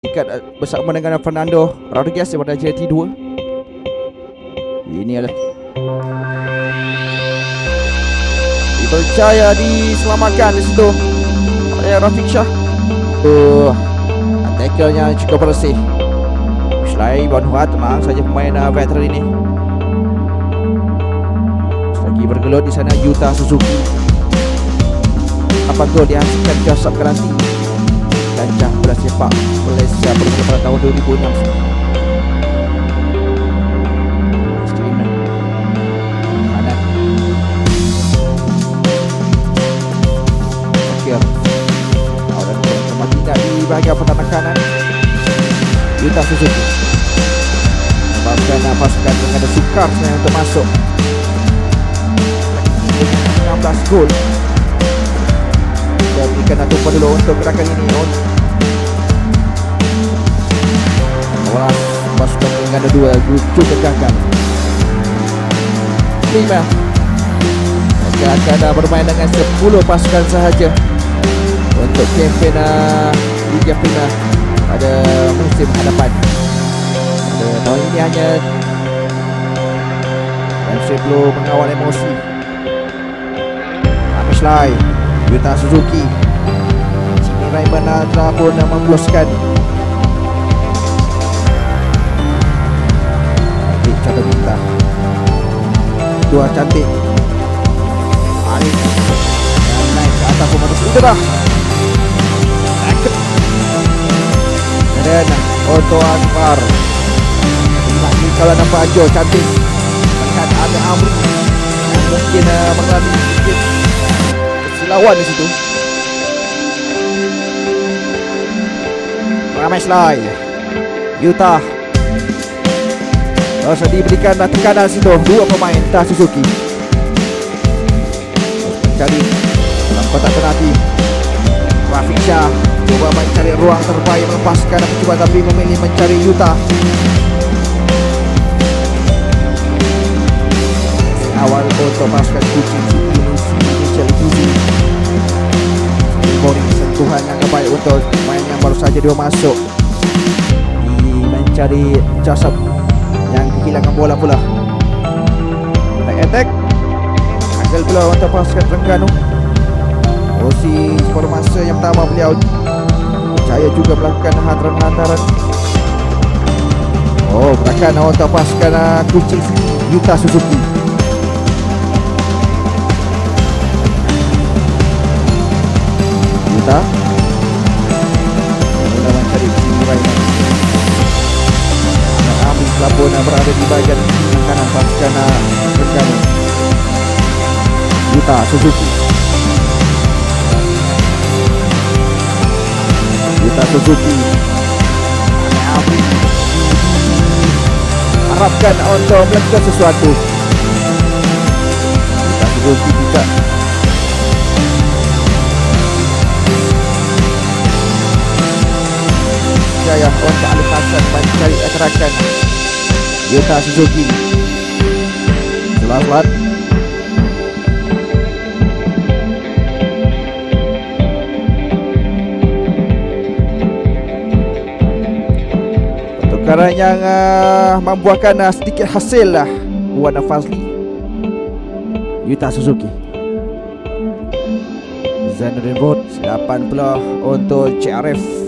bersama dengan Fernando Rodriguez daripada JT2. Ini adalah dipercaya diselamatkan di situ oleh Rafiq Shah. Tackle-nya cukup bersih. Selain Bonhua, tenang saja pemain veteran ini. Lagi bergelut di sana Yuta Suzuki. Apa gol dihasilkan Joseph Garanti. Kancah bola sepak Malaysia bermula pada tahun 2006. Kanan Akhir orang tempat tidak di bahagian pertahanan kanan. Yuta Suzuki menyebabkan pasukan dengan ada sukar sebenarnya untuk masuk. 16 gol. Kita berikan atupan dulu untuk gerakan ini. Awalan pasukan dengan ada 2 juga gagal. 5 akan bermain dengan 10 pasukan sahaja untuk kempen Liga Prima pada musim hadapan. Tahun ini hanya FC perlu mengawal emosi. Amislai Yuta Suzuki Sini Raymond telah pun membloskan. Cantik contoh kita. Dua cantik Arif yang naik ke atas pematus udara. Dan Otto Akbar lagi kalau nampak Ajo cantik. Melihat ada Amri yang mungkin mengalami sedikit kesilauan di situ. Ramai Slai Yuta harus diberikan tekanan situ. 2 pemain Tas Suzuki mencari dalam kotak penalti. Rafiq Shah coba mencari ruang terbaik melepaskan percubaan tapi memilih mencari Yuta. Awal untuk pasukan kucing Michel Kuzi. Mori sentuhan yang terbaik untuk pemain yang baru saja dia masuk. Mencari Joseph yang kehilangan bola pula. Attack gagal pula untuk pasukan Terengganu. Posisi separuh masa yang pertama beliau percaya juga melakukan hantaran-hantaran. Gerakan untuk pasukan kucing Yuta Suzuki. Yuta mula mencari Raymond. Amri telah pun berada di bahagian kanan pasukan Terengganu. Yuta Suzuki Amri harapkan untuk melakukan sesuatu. Yuta Suzuki juga jaya untuk Alif Hassan mencari gerakan Yuta Suzuki. Selamat pertukaran yang membuahkan sedikit hasil lah. Wana Fazli Yuta Suzuki. Zainuddin Bot silapan pula untuk CRF.